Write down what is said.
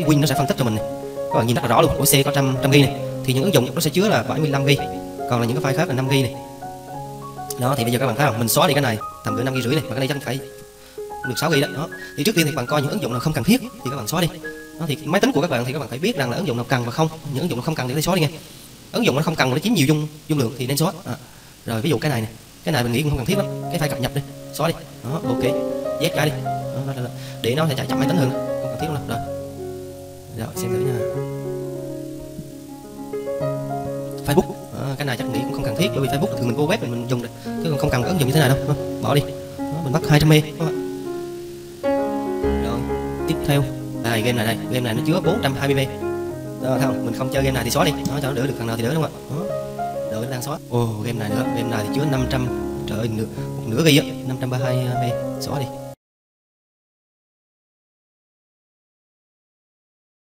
Win nó sẽ phân tích cho mình này. Các bạn nhìn rất là rõ luôn. Của C có trăm GB này thì những ứng dụng nó sẽ chứa là 75 GB, còn là những cái file khác là 5 GB này. Đó thì bây giờ các bạn thấy không, mình xóa đi cái này tầm cỡ 5 GB rưỡi này, và cái này chắc phải được 6 GB đó. Đó thì trước tiên thì bạn coi những ứng dụng nào không cần thiết thì các bạn xóa đi. Đó thì máy tính của các bạn thì các bạn phải biết rằng là ứng dụng nào cần và không, những ứng dụng nào không cần thì nên xóa đi nghe. Ứng dụng nó không cần nó chiếm nhiều dung lượng thì nên xóa. Rồi ví dụ cái này nè, cái này mình nghĩ cũng không cần thiết lắm, cái file cập nhật đi, xóa đi. Đó ok, Z cái đi. Đó, để nó sẽ chạy chậm máy tính hơn, không cần thiết đâu. Rồi xem thử nha. Facebook, cái này chắc nghĩ cũng không cần thiết, bởi vì Facebook thường mình vô web mình dùng được, chứ còn không cần ứng dụng như thế này đâu. Bỏ đi. Đó, mình bắt 200 MB. Rồi tiếp theo đây, game này nó chứa 420 MB. Đó, thấy không? Mình không chơi game này thì xóa đi, đó, cho nó đỡ được phần nào thì đỡ đúng không ạ? Đỡ nó đang xóa. Game này nữa, game này thì chứa 500, trời ơi, nửa GB á, 532 MB, xóa đi.